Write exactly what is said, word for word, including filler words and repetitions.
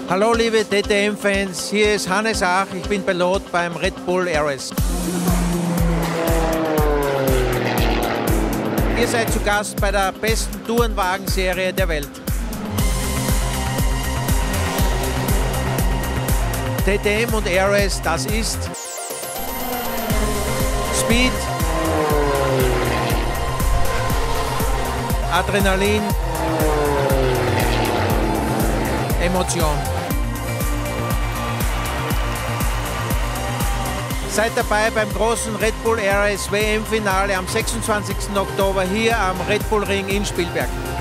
Hallo liebe D T M-Fans, hier ist Hannes Ach, ich bin Pilot beim Red Bull Air Race. Ihr seid zu Gast bei der besten Tourenwagenserie der Welt. D T M und Air Race, das ist Speed, Adrenalin, Emotion. Seid dabei beim großen Red Bull Air Race W M-Finale am sechsundzwanzigsten Oktober hier am Red Bull Ring in Spielberg.